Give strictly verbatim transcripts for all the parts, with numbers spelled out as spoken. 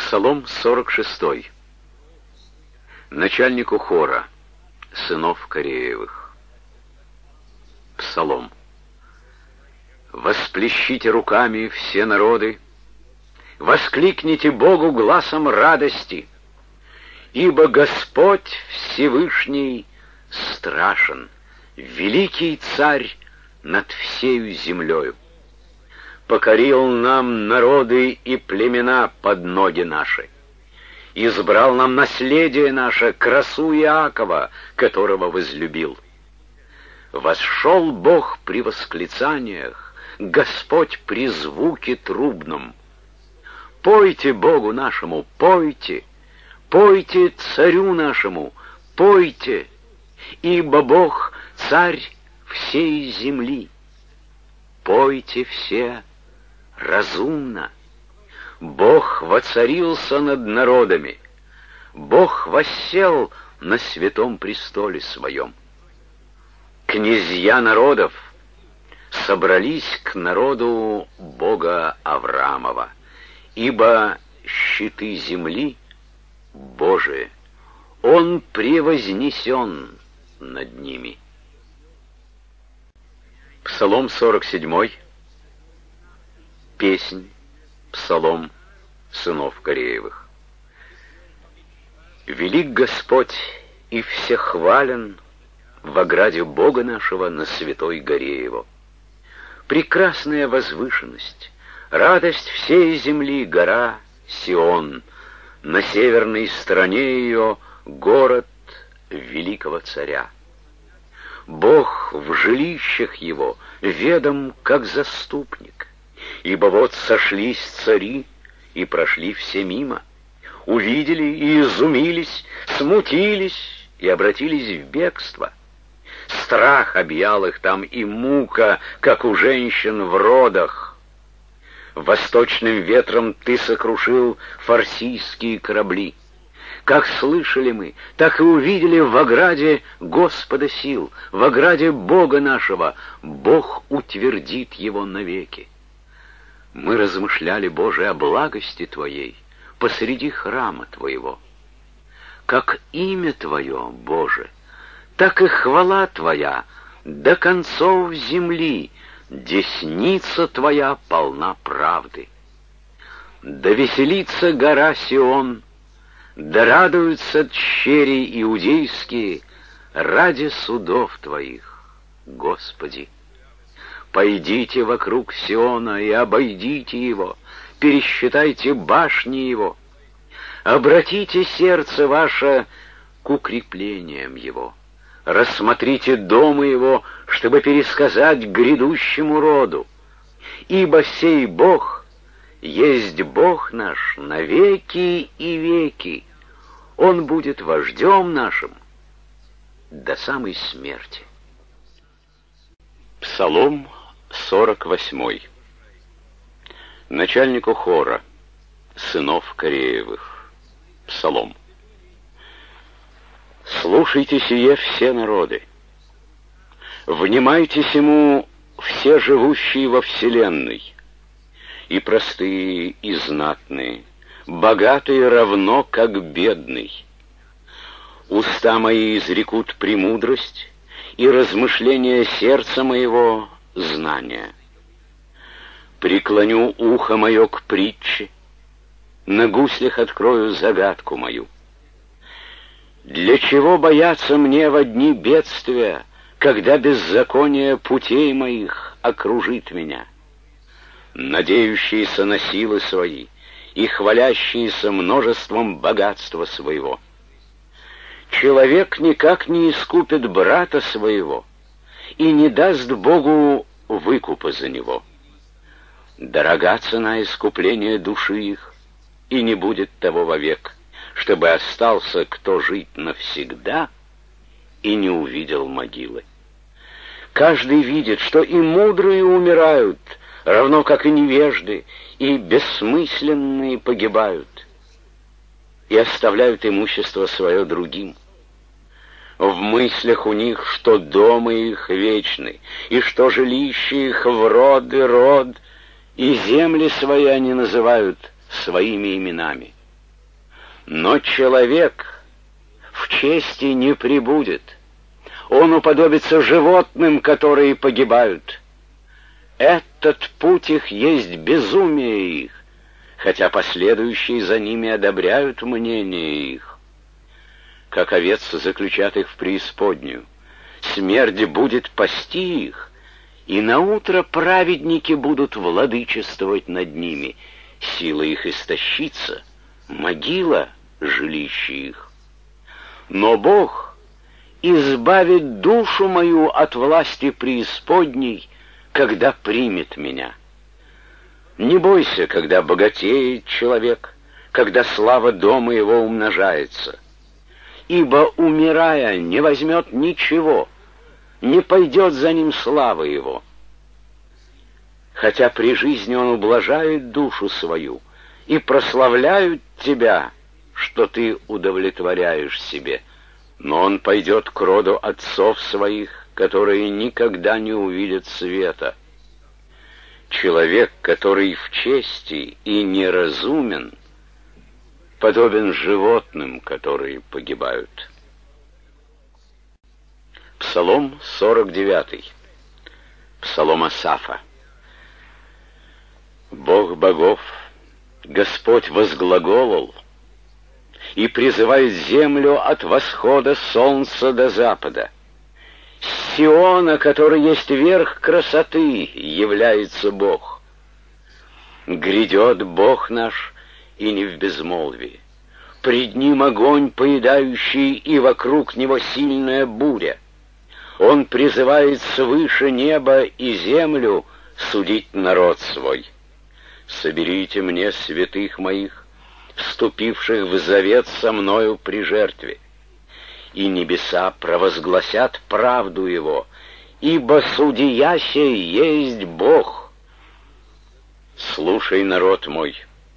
Псалом сорок шестой. Начальнику хора, сынов Кореевых. Псалом. Восплещите руками все народы, воскликните Богу гласом радости, ибо Господь Всевышний страшен, великий царь над всею землею. Покорил нам народы и племена под ноги наши, избрал нам наследие наше, красу Иакова, которого возлюбил. Восшел Бог при восклицаниях, Господь при звуке трубном. Пойте Богу нашему, пойте, пойте царю нашему, пойте, ибо Бог царь всей земли. Пойте все разумно. Бог воцарился над народами, Бог воссел на святом престоле своем. Князья народов собрались к народу Бога Авраамова, ибо щиты земли Божии, Он превознесен над ними. Псалом сорок седьмой. Песнь, псалом сынов Кореевых. Велик Господь и всехвален в ограде Бога нашего на святой горе Его. Прекрасная возвышенность, радость всей земли гора Сион, на северной стороне ее город великого царя. Бог в жилищах его ведом, как заступник. Ибо вот сошлись цари, и прошли все мимо, увидели и изумились, смутились и обратились в бегство. Страх объял их там и мука, как у женщин в родах. Восточным ветром ты сокрушил фарсийские корабли. Как слышали мы, так и увидели в ограде Господа сил, в ограде Бога нашего. Бог утвердит его навеки. Мы размышляли, Боже, о благости Твоей посреди храма Твоего. Как имя Твое, Боже, так и хвала Твоя до концов земли, десница Твоя полна правды. Да веселится гора Сион, да радуются тщери иудейские ради судов Твоих, Господи. Пойдите вокруг Сиона и обойдите его, пересчитайте башни его, обратите сердце ваше к укреплениям его, рассмотрите дома его, чтобы пересказать грядущему роду, ибо сей Бог есть Бог наш на веки и веки, Он будет вождем нашим до самой смерти. Псалом сорок восьмой. Начальнику хора, сынов Кореевых. Псалом. Слушайте сие все народы, внимайте сему все живущие во вселенной, и простые, и знатные, богатые равно, как бедный. Уста мои изрекут премудрость, и размышления сердца моего — знания. Преклоню ухо мое к притче, на гуслях открою загадку мою. Для чего бояться мне во дни бедствия, когда беззаконие путей моих окружит меня? Надеющиеся на силы свои и хвалящиеся множеством богатства своего. Человек никак не искупит брата своего и не даст Богу выкупа за него. Дорога цена искупления души их, и не будет того вовек, чтобы остался кто жить навсегда и не увидел могилы. Каждый видит, что и мудрые умирают, равно как и невежды, и бессмысленные погибают, и оставляют имущество свое другим. В мыслях у них, что дома их вечный, и что жилище их в род и род, и земли свои они называют своими именами. Но человек в чести не пребудет. Он уподобится животным, которые погибают. Этот путь их есть безумие их, хотя последующие за ними одобряют мнение их. Как овец заключат их в преисподнюю, смерть будет пасти их, и наутро праведники будут владычествовать над ними. Сила их истощится, могила — жилище их. Но Бог избавит душу мою от власти преисподней, когда примет меня. Не бойся, когда богатеет человек, когда слава дома его умножается, ибо, умирая, не возьмет ничего, не пойдет за ним слава его. Хотя при жизни он ублажает душу свою, и прославляют тебя, что ты удовлетворяешь себе, но он пойдет к роду отцов своих, которые никогда не увидят света. Человек, который в чести и неразумен, подобен животным, которые погибают. Псалом сорок девятый. Псалом Асафа. Бог богов, Господь возглаголал и призывает землю от восхода солнца до запада. С Сиона, который есть верх красоты, является Бог. Грядет Бог наш, и не в безмолвии. Пред Ним огонь поедающий, и вокруг Него сильная буря. Он призывает свыше неба и землю судить народ свой. Соберите мне святых моих, вступивших в завет со мною при жертве. И небеса провозгласят правду его, ибо судья сей есть Бог. Слушай, народ мой,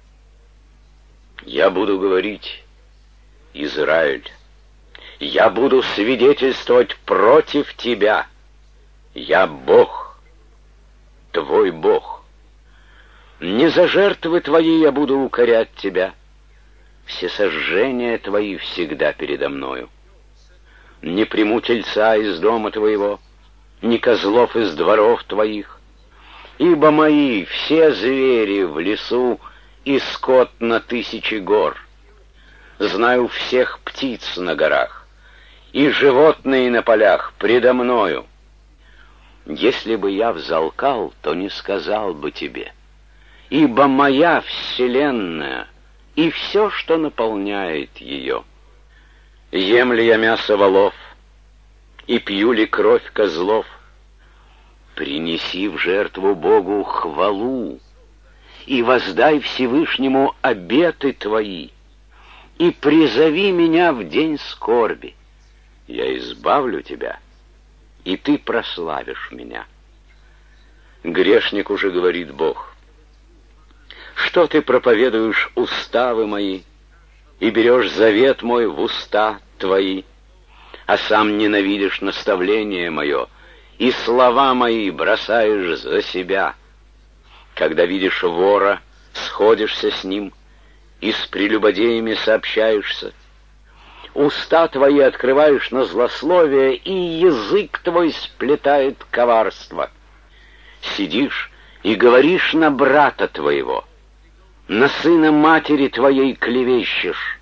я буду говорить, Израиль, я буду свидетельствовать против тебя. Я Бог, твой Бог. Не за жертвы твои я буду укорять тебя, все сожжения твои всегда передо мною. Не приму тельца из дома твоего, ни козлов из дворов твоих, ибо мои все звери в лесу и скот на тысячи гор. Знаю всех птиц на горах, и животные на полях предо мною. Если бы я взалкал, то не сказал бы тебе, ибо моя вселенная и все, что наполняет ее. Ем ли я мясо волов, и пью ли кровь козлов? Принеси в жертву Богу хвалу, и воздай Всевышнему обеты твои, и призови меня в день скорби. Я избавлю тебя, и ты прославишь меня. Грешник уже говорит Бог: что ты проповедуешь уставы мои, и берешь завет мой в уста твои, а сам ненавидишь наставление мое, и слова мои бросаешь за себя. Когда видишь вора, сходишься с ним, и с прелюбодеями сообщаешься. Уста твои открываешь на злословие, и язык твой сплетает коварство. Сидишь и говоришь на брата твоего, на сына матери твоей клевещешь.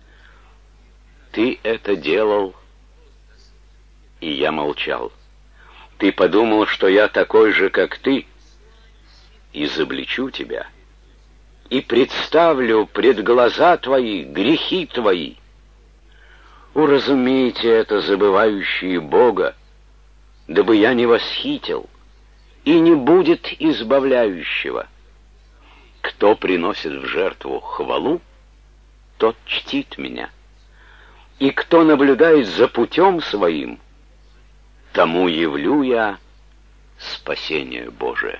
Ты это делал, и я молчал. Ты подумал, что я такой же, как ты, изобличу тебя и представлю пред глаза твои грехи твои. Уразумейте это, забывающие Бога, дабы я не восхитил, и не будет избавляющего. Кто приносит в жертву хвалу, тот чтит меня, и кто наблюдает за путем своим, тому явлю я спасение Божие.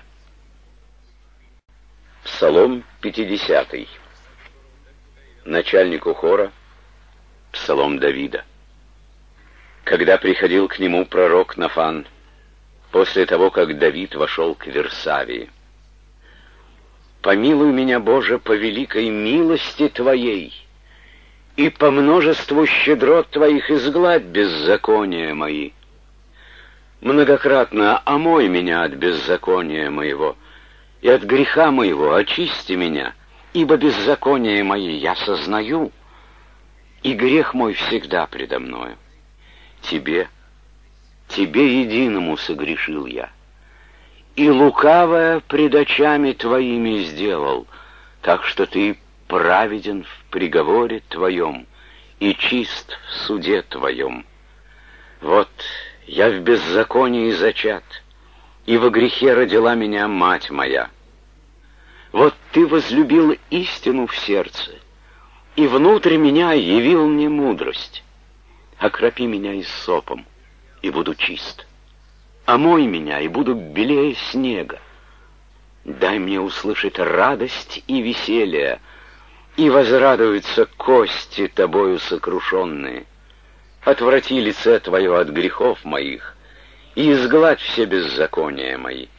Псалом пятидесятый. Начальнику хора, псалом Давида. Когда приходил к нему пророк Нафан, после того, как Давид вошел к Версавии: «Помилуй меня, Боже, по великой милости Твоей, и по множеству щедрот Твоих изгладь беззакония мои. Многократно омой меня от беззакония моего, и от греха моего очисти меня, ибо беззаконие мои я сознаю, и грех мой всегда предо мною. Тебе, Тебе единому согрешил я, и лукавое пред очами Твоими сделал, так что Ты праведен в приговоре Твоем и чист в суде Твоем. Вот я в беззаконии зачат, и во грехе родила меня мать моя. Вот Ты возлюбил истину в сердце, и внутрь меня явил мне мудрость. Окропи меня иссопом, и буду чист. Омой меня, и буду белее снега. Дай мне услышать радость и веселье, и возрадуются кости Тобою сокрушенные. Отврати лице Твое от грехов моих, и изгладь все беззакония мои.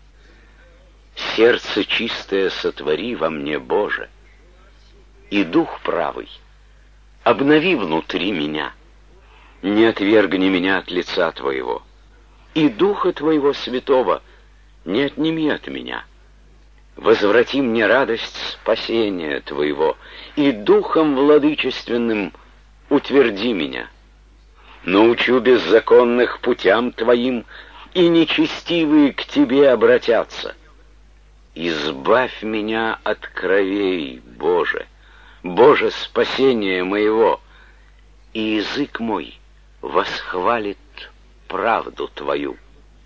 Сердце чистое сотвори во мне, Боже, и дух правый обнови внутри меня. Не отвергни меня от лица Твоего, и Духа Твоего Святого не отними от меня. Возврати мне радость спасения Твоего, и Духом владычественным утверди меня. Научу беззаконных путям Твоим, и нечестивые к Тебе обратятся. Избавь меня от кровей, Боже, Боже, спасение моего, и язык мой восхвалит правду Твою.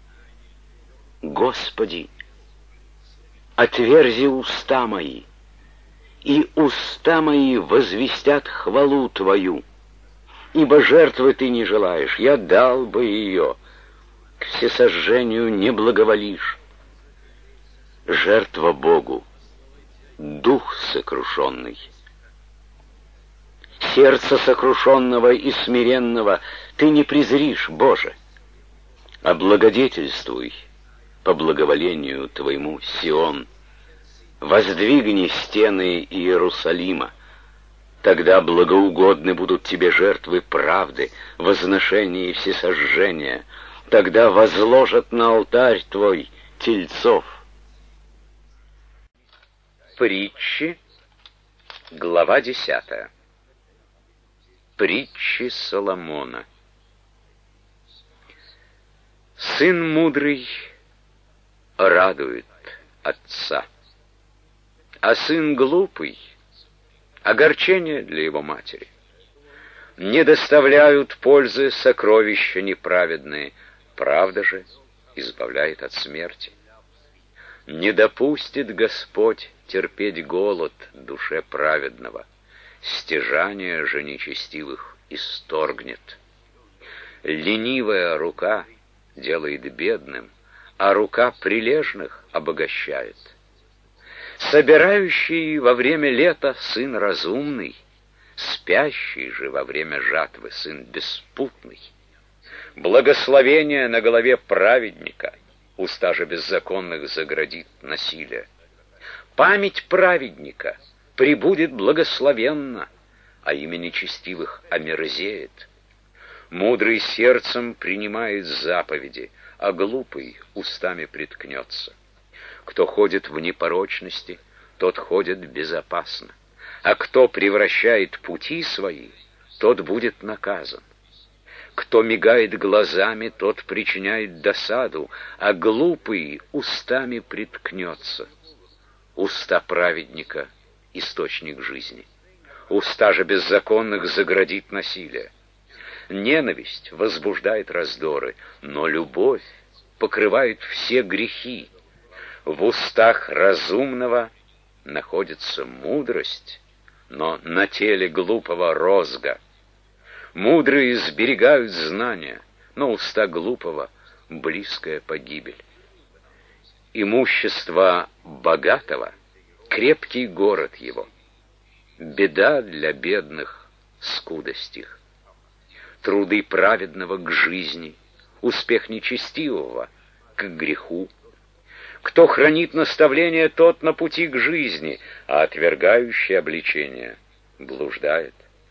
Господи, отверзи уста мои, и уста мои возвестят хвалу Твою. Ибо жертвы Ты не желаешь, я дал бы ее, к всесожжению не благоволишь. Жертва Богу, дух сокрушенный. Сердце сокрушенного и смиренного Ты не презришь, Боже. Облагодетельствуй по благоволению Твоему Сион. Воздвигни стены Иерусалима. Тогда благоугодны будут Тебе жертвы правды, возношения и всесожжения. Тогда возложат на алтарь Твой тельцов. Притчи, глава десятая. Притчи Соломона. Сын мудрый радует отца, а сын глупый — огорчение для его матери. Не доставляют пользы сокровища неправедные, правда же избавляет от смерти. Не допустит Господь терпеть голод душе праведного, стяжание же нечестивых исторгнет. Ленивая рука делает бедным, а рука прилежных обогащает. Собирающий во время лета сын разумный, спящий же во время жатвы сын беспутный. Благословение на голове праведника, уста же беззаконных заградит насилие. Память праведника пребудет благословенно, а имя нечестивых омерзеет. Мудрый сердцем принимает заповеди, а глупый устами приткнется. Кто ходит в непорочности, тот ходит безопасно, а кто превращает пути свои, тот будет наказан. Кто мигает глазами, тот причиняет досаду, а глупый устами приткнется. Уста праведника — источник жизни, уста же беззаконных заградит насилие. Ненависть возбуждает раздоры, но любовь покрывает все грехи. В устах разумного находится мудрость, но на теле глупого розга. Мудрые сберегают знания, но уста глупого — близкая погибель. Имущество богатого — крепкий город его. Беда для бедных — скудость их. Труды праведного к жизни, успех нечестивого к греху. Кто хранит наставление, тот на пути к жизни, а отвергающий обличение блуждает.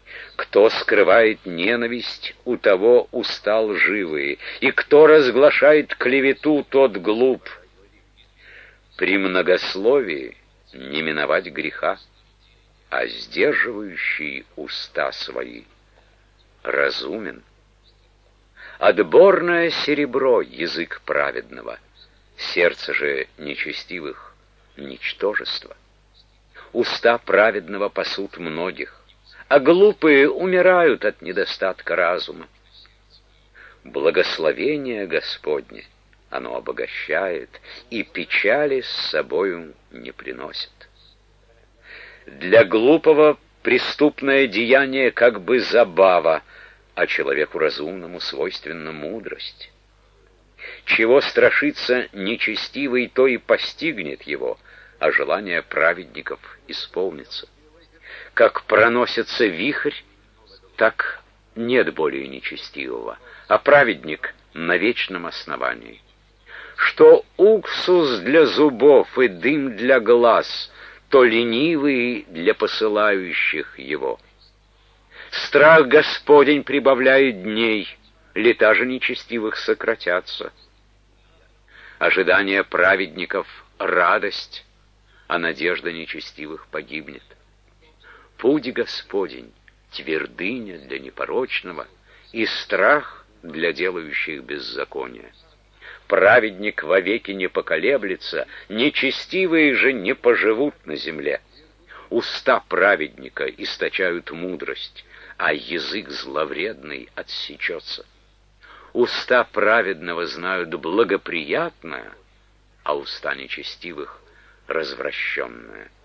Кто скрывает ненависть, у того уста лживые, и кто разглашает клевету, тот глуп. При многословии не миновать греха, а сдерживающий уста свои разумен. Отборное серебро — язык праведного, сердце же нечестивых — ничтожество. Уста праведного пасут многих, а глупые умирают от недостатка разума. Благословение Господне, оно обогащает, и печали с собою не приносит. Для глупого преступное деяние как бы забава, а человеку разумному свойственна мудрость. Чего страшится нечестивый, то и постигнет его, а желание праведников исполнится. Как проносится вихрь, так нет более нечестивого, а праведник на вечном основании. Что уксус для зубов и дым для глаз, то ленивый для посылающих его. Страх Господень прибавляет дней, лета же нечестивых сократятся. Ожидание праведников — радость, а надежда нечестивых погибнет. Путь Господень — твердыня для непорочного и страх для делающих беззаконие. Праведник вовеки не поколеблется, нечестивые же не поживут на земле. Уста праведника источают мудрость, а язык зловредный отсечется. Уста праведного знают благоприятное, а уста нечестивых — развращенное.